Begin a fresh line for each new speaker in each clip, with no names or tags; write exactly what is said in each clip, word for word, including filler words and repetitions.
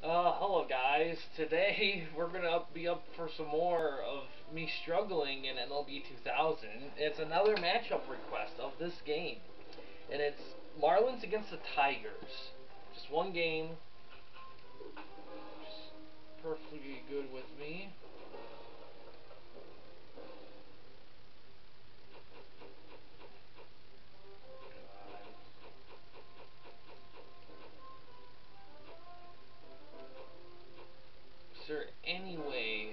Uh, hello guys. Today we're gonna up, be up for some more of me struggling in M L B two thousand. It's another matchup request of this game, and it's Marlins against the Tigers. Just one game, just perfectly good with me. Is there any way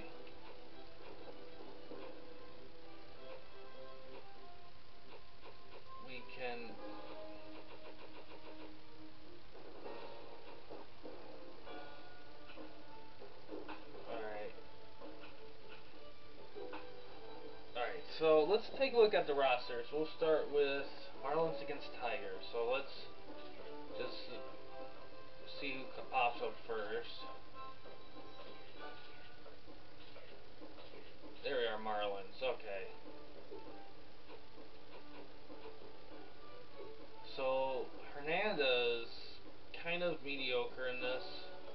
we can Alright. Alright, so let's take a look at the rosters. We'll start with Marlins against Tigers. So let's just see who pops up first. There we are, Marlins. Okay. So Hernandez, kind of mediocre in this.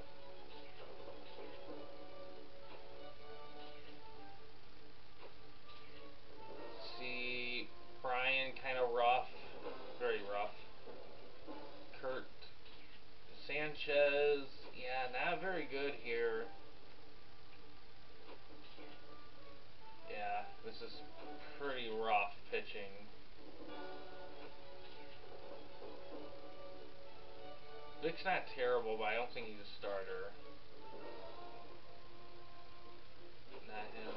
See Brian, kind of rough, very rough. Kurt Sanchez, yeah, not very good here. Yeah, this is pretty rough pitching. Vic's not terrible, but I don't think he's a starter. Not him.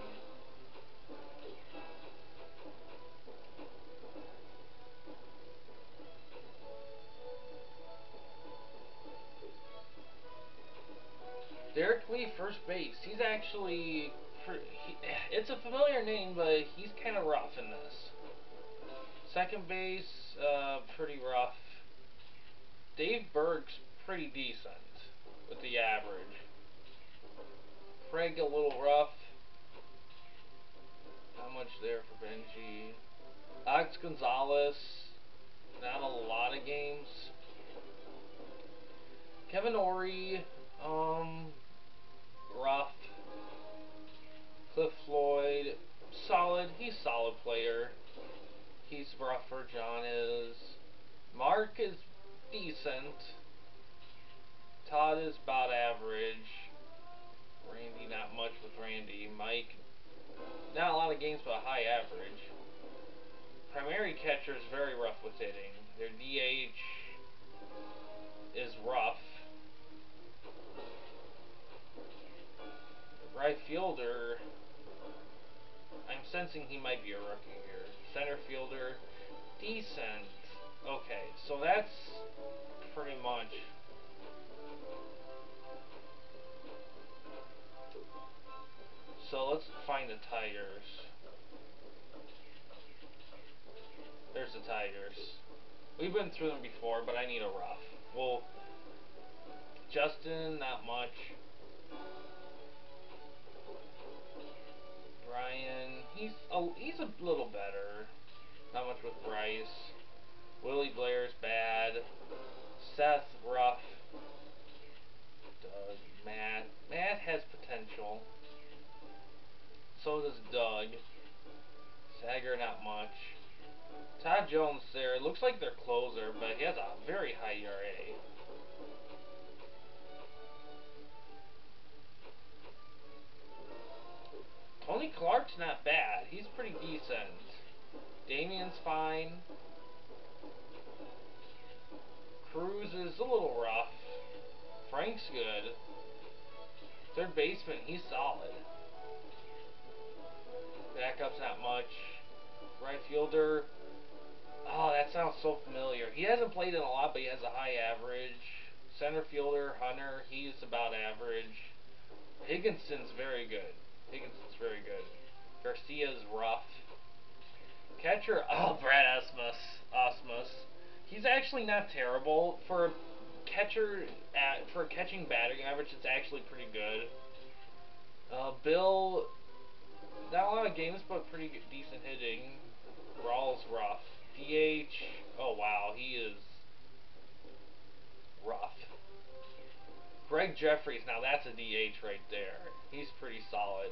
Derek Lee, first base. He's actually, he, it's a familiar name, but he's kind of rough in this. Second base, uh, pretty rough. Dave Berg's pretty decent with the average. Craig a little rough. Not much there for Benji. Alex Gonzalez, not a lot of games. Kevin Ory, um, rough. Cliff Floyd, solid. He's a solid player. He's rougher. John is. Mark is decent. Todd is about average. Randy, not much with Randy. Mike, not a lot of games, but high average. Primary catcher is very rough with hitting. Their D H is rough. The right fielder, I'm sensing he might be a rookie here. Center fielder, decent. Okay, so that's pretty much. So let's find the Tigers. There's the Tigers. We've been through them before, but I need a rough. Well, Justin, not much. Brian, he's a, he's a little better. Not much with Bryce. Willie Blair's bad. Seth, rough. Doug, Matt. Matt has potential. So does Doug. Sager, not much. Todd Jones there. It looks like their closer, but he has a very high E R A. Tony Clark's not bad. He's pretty decent. Damien's fine. Cruz is a little rough. Frank's good. Third baseman, he's solid. Backup's not much. Right fielder, oh, that sounds so familiar. He hasn't played in a lot, but he has a high average. Center fielder, Hunter, he's about average. Higginson's very good. Higginson's very good. Garcia's rough. Catcher, oh, Brad Osmus. Osmus. He's actually not terrible. For a catcher, at, for a catching batting average, it's actually pretty good. Uh, Bill, not a lot of games, but pretty good, decent hitting. Rawls rough. D H, oh wow, he is rough. Greg Jeffries, now that's a D H right there. He's pretty solid.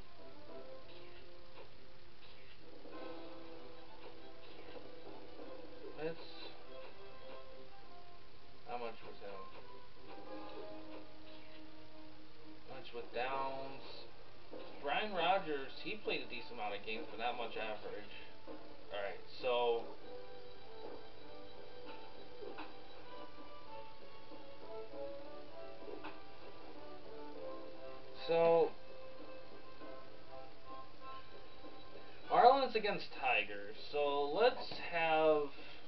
Let's... How much was him? Much with Downs. Brian Rogers, he played a decent amount of games, but not much average. Alright, so... So... Marlins against Tigers. So let's have...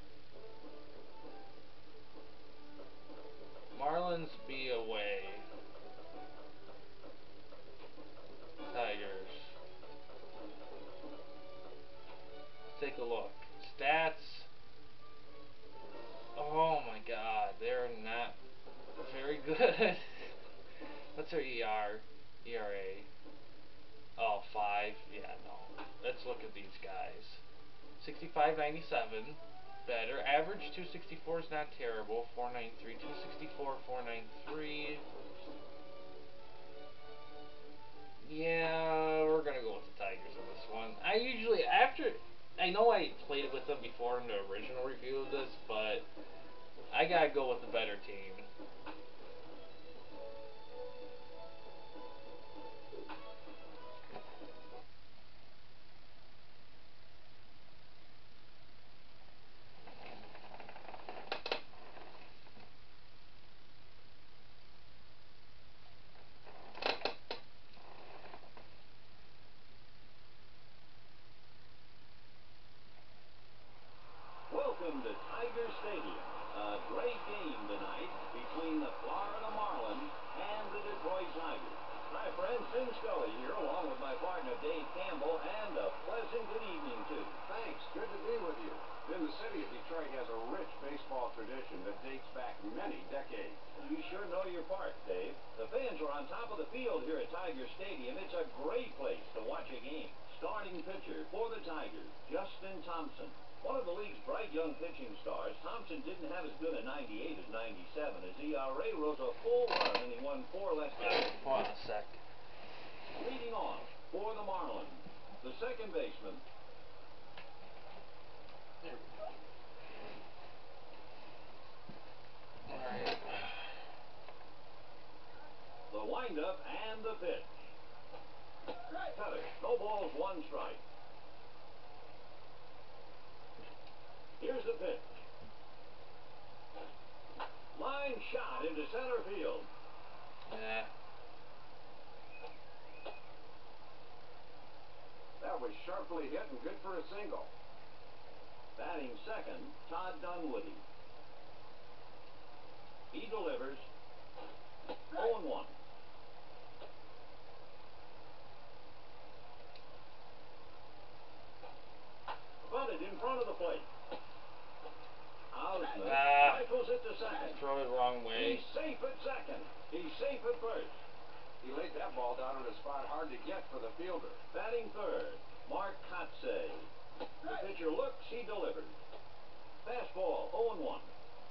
Marlins be away. Tigers. Let's take a look. Stats. Oh my god, they're not very good. What's their E R? E R A? Oh, five. Yeah, no. Let's look at these guys. sixty-five ninety-seven. Better. Average two sixty-four is not terrible. four ninety-three. two sixty-four, four ninety-three. Yeah, we're gonna go with the Tigers on this one. I usually, after, I know I played with them before in the original review of this, but I gotta go with the better team.
Welcome to Tiger Stadium. A great game tonight between the Florida Marlins and the Detroit Tigers. Hi friends, Tim Scully here along with my partner Dave Campbell, and a pleasant good evening too.
Thanks, good to be with you. Then the city of Detroit has a rich baseball tradition that dates back many decades.
You sure know your part, Dave. The fans are on top of the field here at Tiger Stadium. It's a great place to watch a game. Starting pitcher for the Tigers, Justin Thompson. One of the league's bright young pitching stars, Thompson didn't have as good a ninety-eight as ninety-seven. His E R A rose a full run and he won four less games.
Hold on a sec.
Leading off for the Marlins, the second baseman.
There we go. Alright.
The windup and the pitch. Cutter, no balls, one strike. Here's the pitch. Line shot into center field.
Yeah.
That was sharply hit and good for a single.
Batting second, Todd Dunwoody. He delivers. oh and one. Bunted in front of the plate. Osmond
Ah,
rifles it to second.
throw it the wrong way.
He's safe at second. He's safe at first.
He laid that ball down in a spot hard to get for the fielder.
Batting third, Mark Kotsay. The pitcher looks, he delivers. Fastball, oh and one.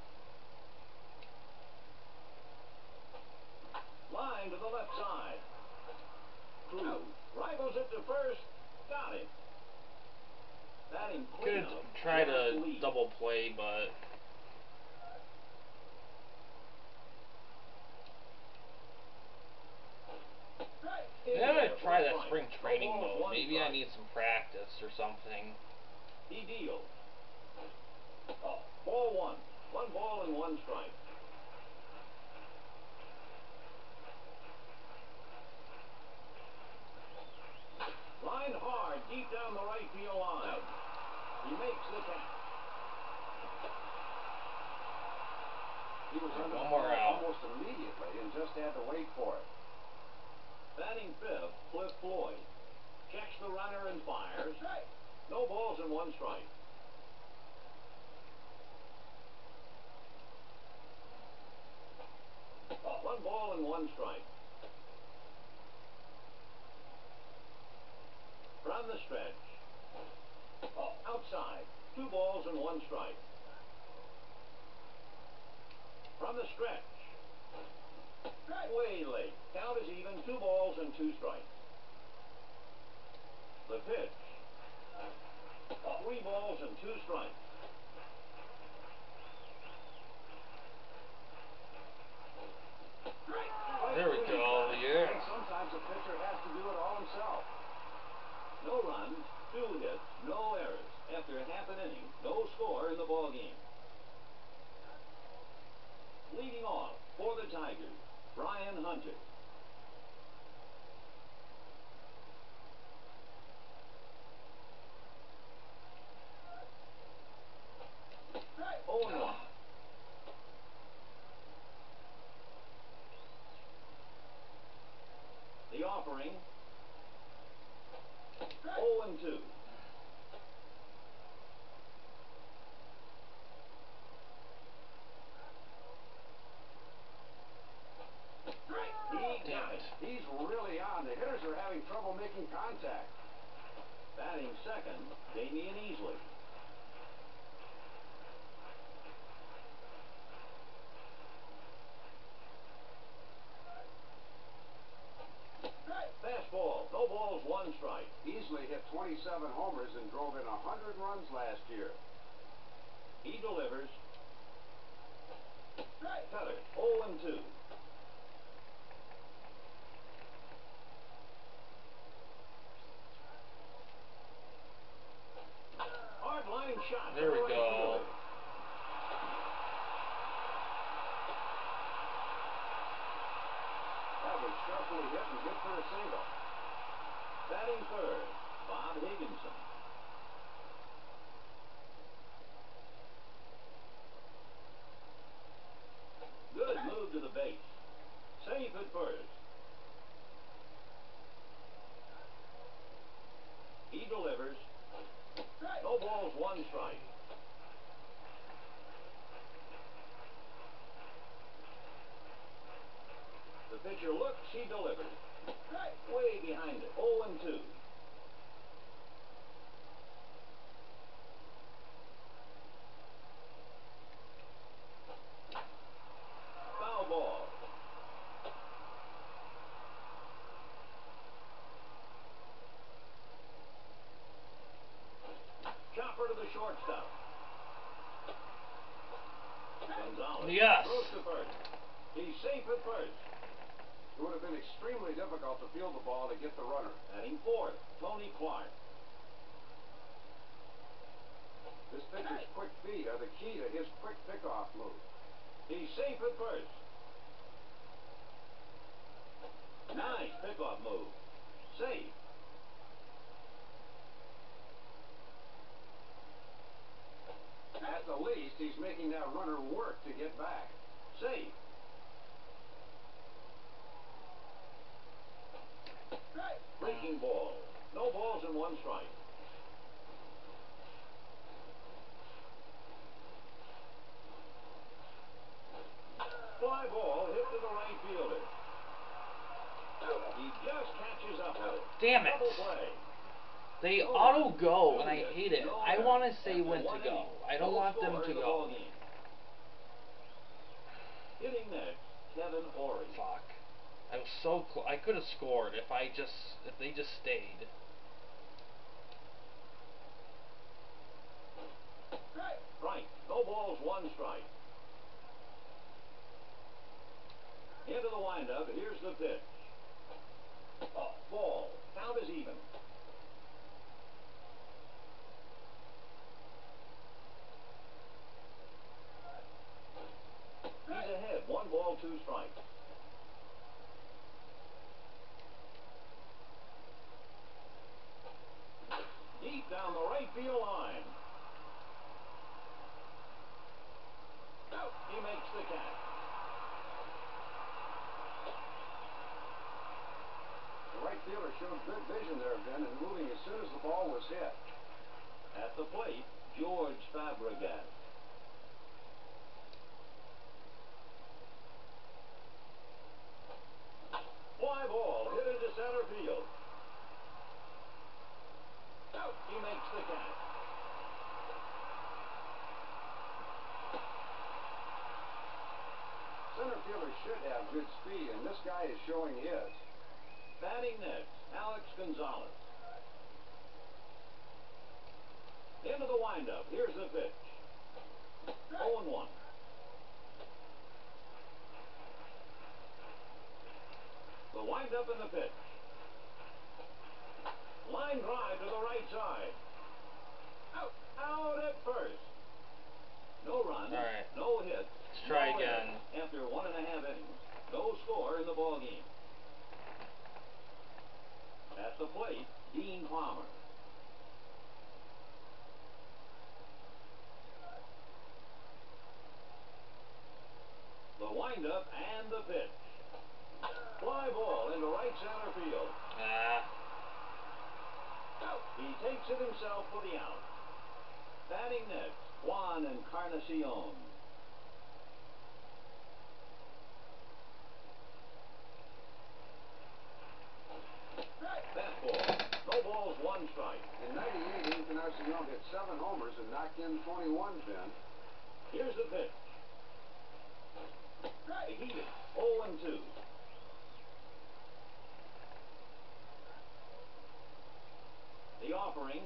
Line to the left side. Cruz rifles it to first. Got him. Batting
Could
cleanup.
try to
Josh Lee.
double play, but
In
I'm
there
gonna
for
try
a
that
strike.
spring
No
training
balls,
mode.
one
Maybe I
strike.
need some practice or something.
He deals. Oh, ball one. One ball and one strike. Line hard, deep down the right field line. He makes the catch.
He was under
One
the
more
ball
out.
almost immediately and just had to wait for it.
Batting fifth, Cliff Floyd. Checks the runner and fires. No balls and one strike. One ball and one strike. From the stretch. Outside. Two balls and one strike. From the stretch. two strikes. The pitch. Three balls and two strikes.
There we go, yeah.
And sometimes a pitcher has to do it all himself.
No runs, two hits, no errors. After half an inning, no score in the ball game. Leading off for the Tigers, Brian Hunter. Oh no. The offering. oh and two. He got it.
He's really on. The hitters are having trouble making contact.
Batting second, Damian Easley. Fastball, no balls, one strike.
Easily hit twenty-seven homers and drove in one hundred runs last year.
He delivers. Cutter, oh and two. Hard line shot.
There we
Right
go.
fielder.
That was sharply hit and good for a single.
Batting third, Bob Higginson. Good move to the base. Safe at first. He delivers. No balls, one strike. The pitcher looks, he delivers. Way behind it, oh and two. Foul ball. Chopper to the shortstop. Gonzalez
Yes.
throws to first. He's safe at first.
It would have been extremely difficult to field the ball to get the runner.
Batting fourth, Tony Clark.
This pitcher's quick feet are the key to his quick pickoff move.
He's safe at first. Nice pickoff move. Safe.
At the least, he's making that runner work to get back.
Safe. Breaking ball. No balls and one strike. Fly ball hit to the right fielder. He just catches up with it.
Damn it.
Double play.
They auto go, and I hate it. I want to say when to go. I don't want them to go.
Hitting next, Kevin Horry.
Fuck. I was so close. I could have scored if I just if they just stayed.
Right. No balls, one strike. Into the windup. Here's the pitch. Ball. Count is even. He's ahead. One ball, two strikes. Deep down the right field line. He makes the catch.
The right fielder showed good vision there, Ben, and moving as soon as the ball was hit.
At the plate, George Fabregas. Fly ball hit into center field. He makes the catch.
Center fielder should have good speed, and this guy is showing his.
Batting next, Alex Gonzalez. Into the windup. Here's the pitch. oh and one. The windup and the pitch. Line drive to the right side. Out. Out at first. No run.
All right.
No hit.
Let's try
no
again.
Hit. After one and a half innings, no score in the ball game. At the plate, Dean Palmer. The windup and the pitch. Fly ball into right center field.
Ah.
He takes it himself for the out. Batting next, Juan Encarnacion. Fastball. No balls, one strike.
In ninety-eight, Encarnacion hit seven homers and knocked in twenty-one, Ben.
Here's the pitch. Heated. oh and two. The offering.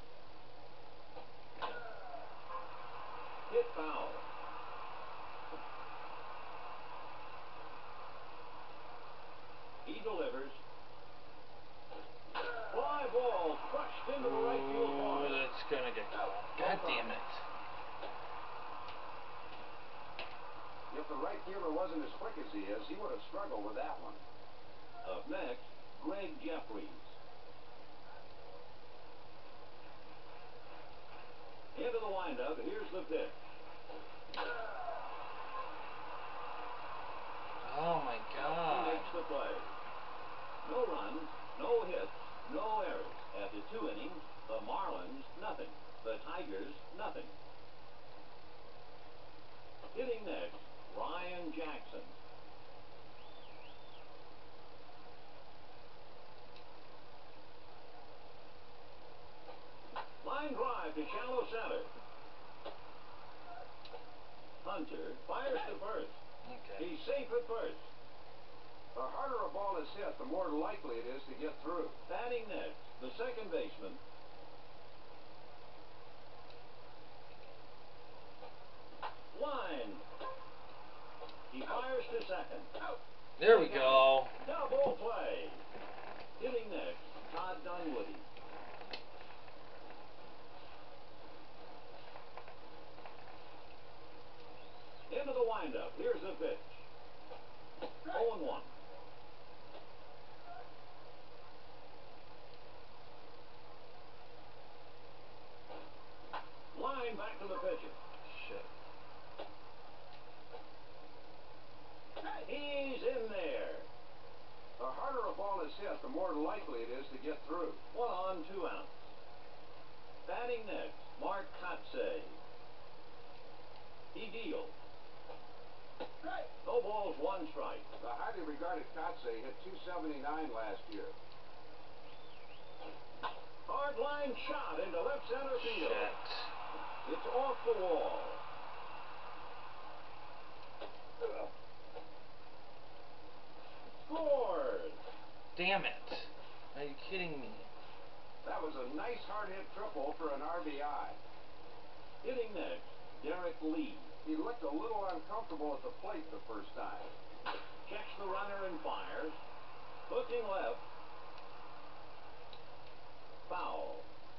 Hit foul. He delivers. Fly ball crushed into the right field
Ooh,
corner.
that's gonna get caught. God damn it.
If the right fielder wasn't as quick as he is, he would have struggled with that one.
Up next, Greg Jeffries. Into the windup, here's the pitch.
Oh my
He
God.
makes the play. No runs, no hits, no errors. After two innings, the Marlins, nothing. The Tigers, nothing. Hitting next, Ryan Jackson. Line drive to shallow center. Hunter fires to first.
Okay.
He's safe at first.
The harder a ball is hit, the more likely it is to get through.
Batting next, the second baseman. Line. He fires to second.
There we go.
Double play. Hitting next, Todd Dunwoody. Into the windup. Here's the pitch. oh and one. Line back to the pitcher.
Shit.
He's in there.
The harder a ball is hit, the more likely it is to get through.
One on, two outs. Batting next, Mark Kotsay. He deals. No balls, one strike.
The highly regarded Kotsay hit two seventy-nine last year.
Hard line shot into left center field.
Shit.
It's off the wall. Scores.
Damn it. Are you kidding me?
That was a nice hard-hit triple for an R B I.
Hitting next, Derek Lee.
He looked a little uncomfortable at the plate the first time.
Checks the runner and fires. Looking left. Foul.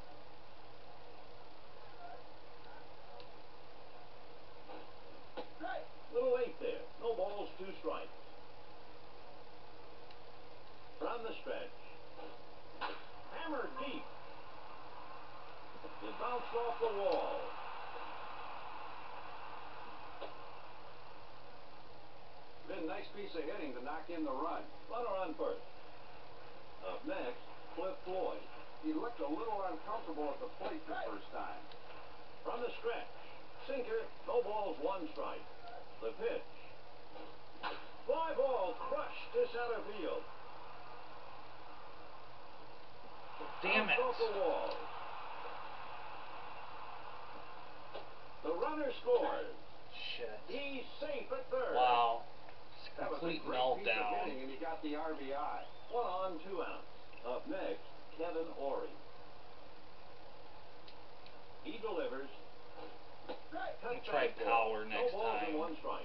Little late there. No balls, two strikes. From the stretch. Hammer deep. It bounced off the wall.
Been a nice piece of hitting to knock in the run.
Runner on first. Up next, Cliff Floyd.
He looked a little uncomfortable at the plate the first time.
From the stretch. Sinker, no balls, one strike. The pitch. Fly ball crushed to center field.
Damn it.
Off the wall. The runner scores.
Shit.
He's safe at third.
Wow. It's a
That was a
complete
great piece of
meltdown.
hitting, and he got the R B I.
One on, two outs. Up next, Kevin Ory. He delivers.
I'll try power next
no balls
time.
And one strike.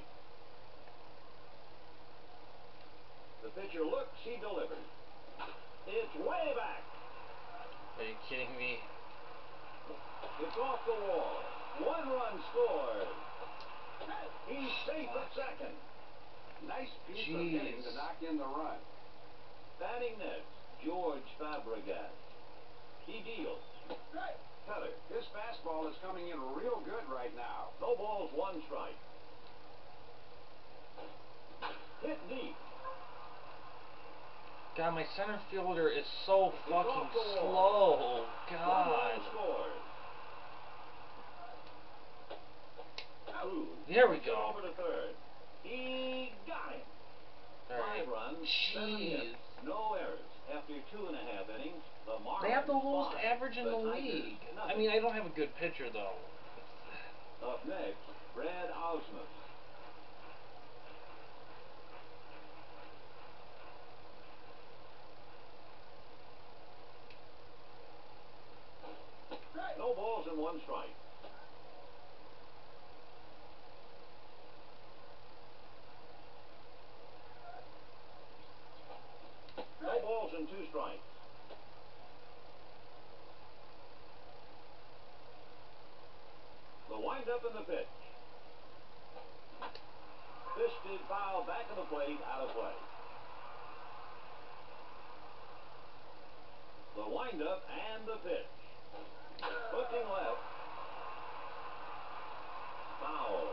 The pitcher looks, he delivers. It's way back.
Are you kidding me?
It's off the wall. One run scored. He's safe at second.
Nice piece
Jeez.
of hitting to knock in the run.
Batting next, George Fabregas. He deals.
Cutter, his fastball is coming in real good right now.
No balls, one strike. Hit deep.
God, my center fielder is so
It's
fucking
off the
slow.
wall.
God.
One run scored. Cruz
There we
puts it
go.
over to third. He got it.
Alright.
Five runs, seven
Jeez.
hits, no errors. After two and a half innings, the Marlins
They have the lowest
five,
average in the
Tigers
league. I
nothing.
mean, I don't have a good pitcher, though.
Up next, Brad Ausmus. No balls and one strike. No balls and two strikes. The windup and the pitch. Fisted foul back of the plate, out of play. The windup and the pitch. Hooking left. Foul.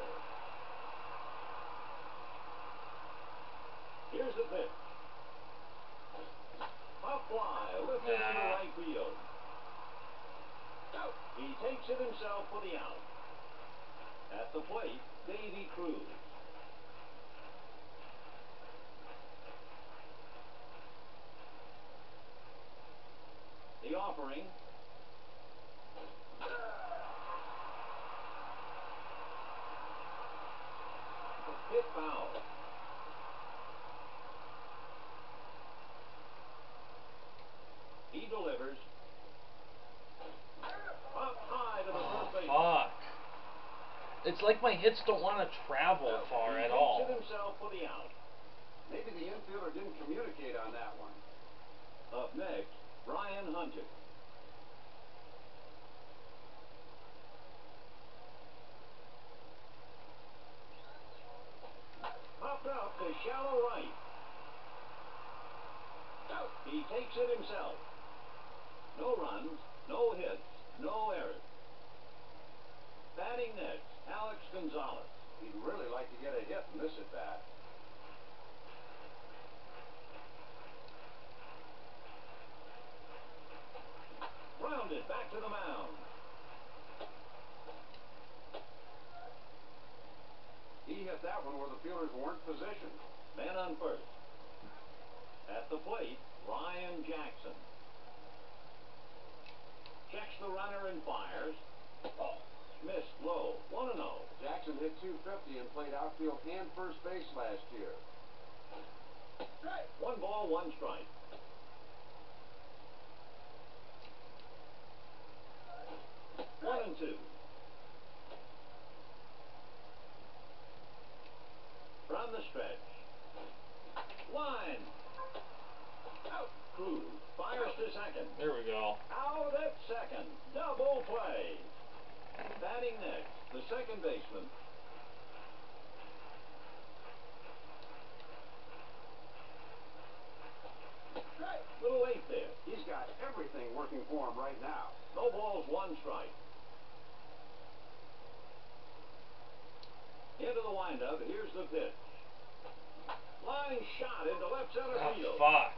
Here's the pitch. A fly lifted to the right field. He takes it himself for the out. At the plate, Davy Cruz. The offering. Hit foul. He delivers. Up high to the
Oh,
first base.
fuck. It's like my hits don't want to travel far
he
at
takes
all.
it himself for the out.
Maybe the infielder didn't communicate on that one.
Up next, Brian Hunter. Popped up to shallow right. He takes it himself. No runs, no hits, no errors. Batting next, Alex Gonzalez.
He'd really like to get a hit in this at bat.
Grounded back to the mound.
He hit that one where the fielders weren't positioned.
Man on first. At the plate, Ryan Jackson. Checks the runner and fires. Oh, missed low. one and oh.
Jackson hit two fifty and played outfield and first base last year.
One ball, one strike. One and two. From the stretch. Line. Out. Cruz fires to second.
There we go.
Out at second. Double play. Batting next, the second baseman. Little late there.
He's got everything working for him right now.
No balls, one strike. Into the windup, here's the pitch. Line shot into left center
Oh,
field.
fuck.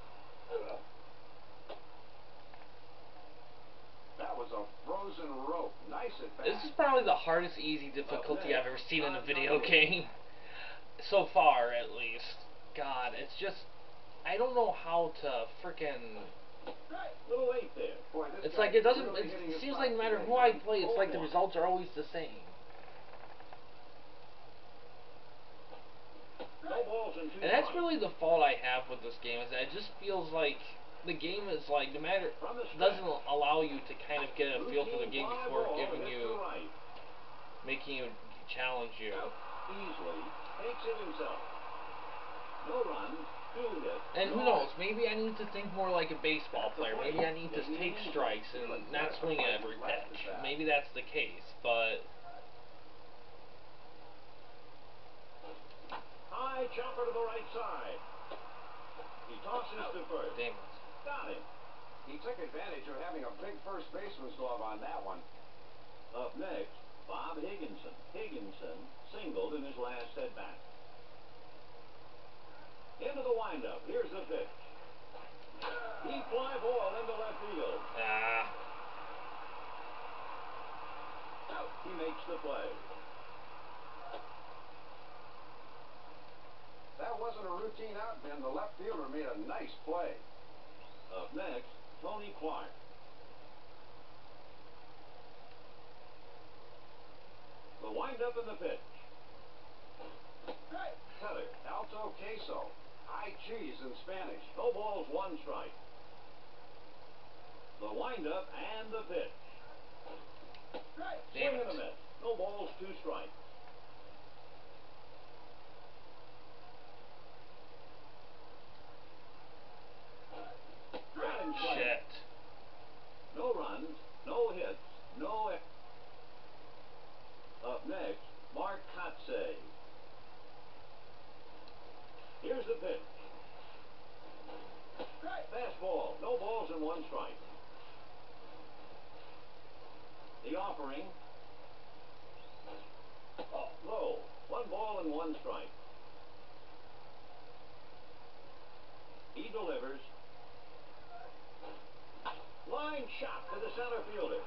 That was a frozen rope. Nice at bat.
This is probably the hardest easy difficulty I've ever seen in a video game. So far, at least. God, it's just... I don't know how to frickin'...
Little late there.
Boy, this
It's
guy
like it doesn't...
really
It
hitting his
seems
spots
like no matter
today,
who I
man.
play, it's like the results are always the same.
No balls and two
And that's
strikes.
really the fault I have with this game, is that it just feels like the game is like, no matter,
From the stretch.
doesn't allow you to kind of get a feel for the
Routine
game
fly
before
ball
giving
hit
you,
to right.
making you challenge you.
Easily takes it himself. No runs, two hits.
And who
no
knows, maybe I need to think more like a baseball player. Maybe I need to take strikes and not swing at every pitch. Maybe that's the case, but
high chopper to the right side. He tosses to first.
damn it.
Got him.
He took advantage of having a big first baseman's glove on that one.
Up next, Bob Higginson. Higginson singled in his last at bat. Into the windup. Here's the pitch. Deep fly ball into left field.
Ah.
He makes the play.
That wasn't a routine out, Ben. The left fielder made a nice play.
Up next, Tony Clark. The windup and the pitch.
Cutter, alto queso, high cheese in Spanish.
No balls, one strike. The windup and the pitch.
Damn
Swing
it.
and a miss. No balls, two strikes. Got him strike.
Shit.
No runs, no hits, no. Up next, Mark Kotsay. Here's the pitch. Fastball, no balls and one strike. The offering. Oh, low. One ball and one strike. He delivers. Line shot to the center fielder.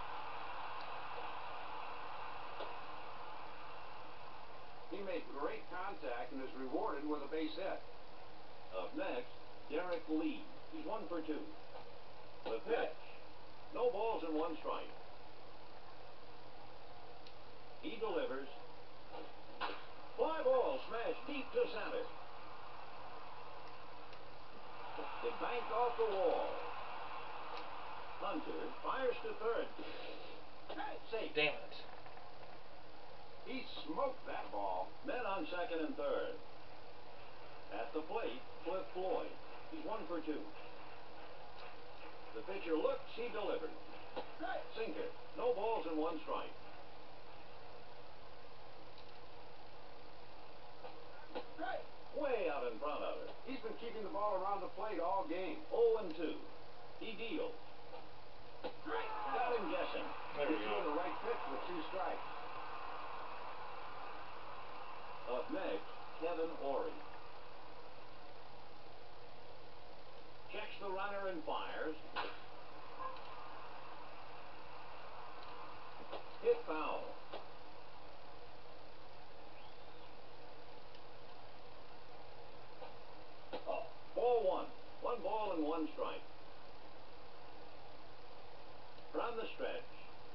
He made great contact and is rewarded with a base hit.
Up next, Derek Lee. He's one for two. The pitch. No balls and one strike. He delivers. Fly ball smashed deep to center. It banked off the wall. Hunter fires to third. Safe.
Damn it.
He smoked that ball.
Men on second and third. At the plate, Cliff Floyd. He's one for two. The pitcher looks, he delivers. Sinker. No balls and one strike. Way out in front of it.
He's been keeping the ball around the plate all game.
oh and two. He deals. Got him guessing.
There
He
we
threw
go.
the right pitch with two strikes.
Up next, Kevin Ory. Checks the runner and fires. Hit foul. Oh, ball one. One ball and one strike. From the stretch.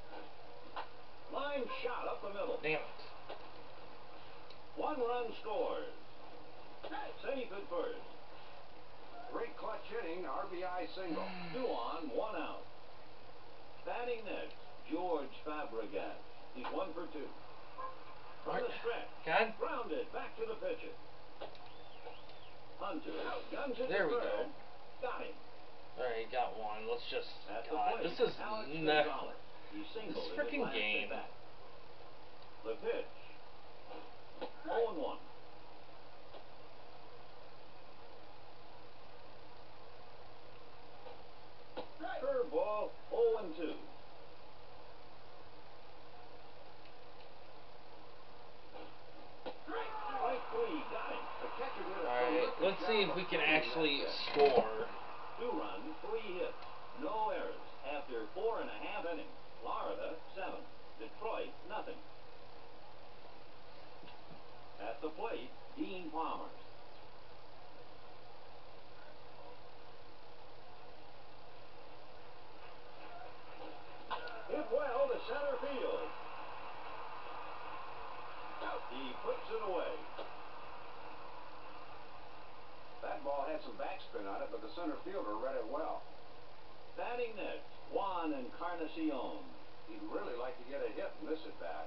Line shot up the middle.
Damn it.
One run scores. Safe at first.
Great clutch hitting, R B I single.
Two on, one out. Batting next, George Fabregas. He's one for two. From the stretch.
God.
Grounded back to the pitcher. Hunter guns it
There
to
we
third.
go.
Got him.
Alright, got one. Let's just.
At the
God,
plate,
this is.
Alex
Nah.
Gonzalez. He singled
This
in his
freaking
last
game.
at-bat. The pitch. oh and one. Curveball, oh and two. Strike three, got him.
The catcher did a
Alright,
terrific
let's see
job
if we
of
can
fielding
actually
that pitch.
score.
Two runs, three hits, no errors. After four and a half innings, Florida, seven. Detroit, nothing. At the plate, Dean Palmer. Hit well to center field. He puts it away.
had some backspin on it, but the center fielder read it well.
Batting next, Juan Encarnacion.
He'd really like to get a hit in this at-bat.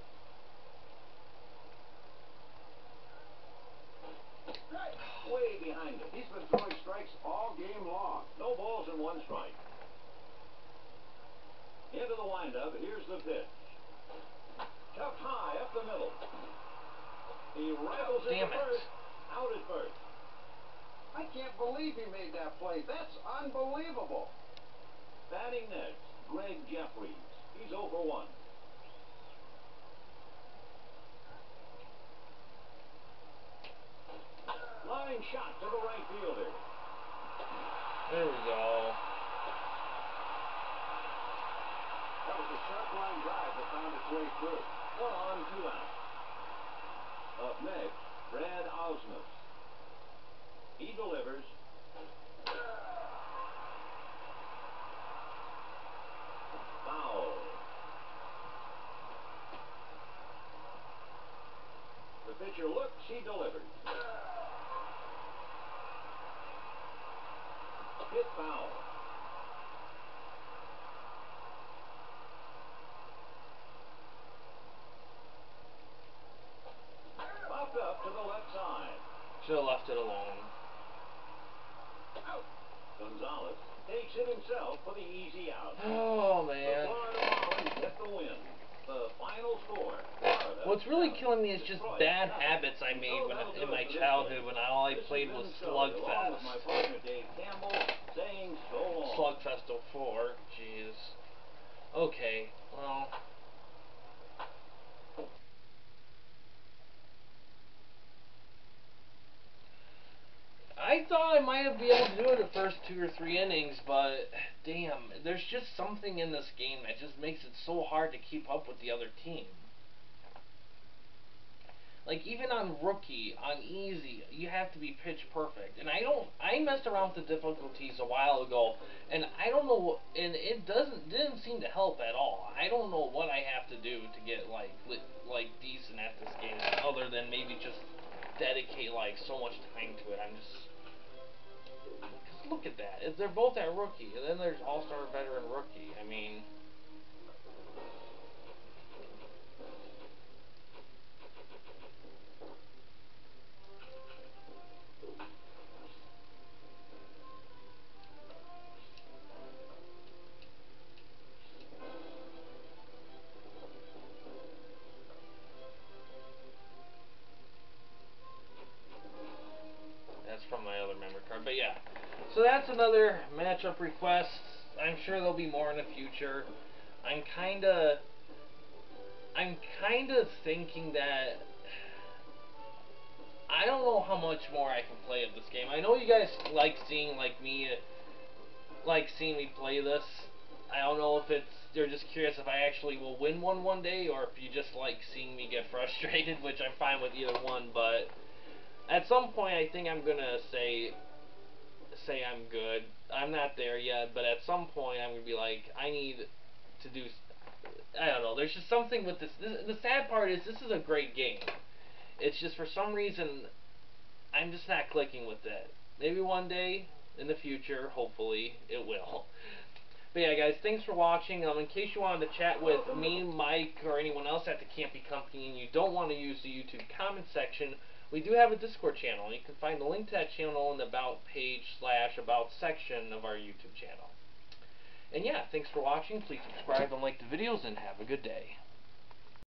Way behind him.
He's been throwing strikes all game long.
No balls and one strike. Into the windup, here's the pitch. Chucked high up the middle. He rattles
Damn
into
it.
first. Out at first.
I can't believe he made that play. That's unbelievable.
Batting next, Greg Jeffries. He's oh for one. Line shot to the right fielder.
There we go.
That was a sharp line drive that found its way through.
One on, two out. Up next, Brad Osmus. He delivers. Foul. The pitcher looks, he delivers. Hit foul. Popped up to the left side.
Should have left it alone.
Out. Gonzalez takes it himself for the easy out.
Oh,
The
man.
Florida Marlins get the win. The final score. Florida
What's really
seven,
killing me is just
Detroit
bad
nothing.
habits I made
So
when
that'll
I,
do
in
it
my
for this
childhood
game.
when I, all I
This has
played
been
was
Sully, along with my
Slugfest.
partner Dave Campbell, saying so long.
Slugfest oh four. Jeez. Okay. Well. I thought I might have been able to do it the first two or three innings, but damn, there's just something in this game that just makes it so hard to keep up with the other team. Like, even on rookie, on easy, you have to be pitch perfect. And I don't, I messed around with the difficulties a while ago, and I don't know, and it doesn't, didn't seem to help at all. I don't know what I have to do to get, like, li like, decent at this game, other than maybe just dedicate, like, so much time to it. I'm just, because look at that. If they're both at rookie, and then there's all-star veteran rookie. I mean, that's from my other memory card. But yeah, so that's another matchup request. I'm sure there'll be more in the future. I'm kind of, I'm kind of thinking that I don't know how much more I can play of this game. I know you guys like seeing like me, like seeing me play this. I don't know if it's you're just curious if I actually will win one one day, or if you just like seeing me get frustrated, which I'm fine with either one. But at some point, I think I'm gonna say say I'm good. I'm not there yet, but at some point, I'm gonna be like, I need to do. I don't know. There's just something with this. this. The sad part is, this is a great game. It's just for some reason, I'm just not clicking with it. Maybe one day in the future, hopefully, it will. But yeah, guys, thanks for watching. Um, in case you wanted to chat with me, Mike, or anyone else at the Campy Company, and you don't want to use the YouTube comment section, we do have a Discord channel. You can find the link to that channel in the About page slash About section of our YouTube channel. And yeah, thanks for watching. Please subscribe and like the videos, and have a good day.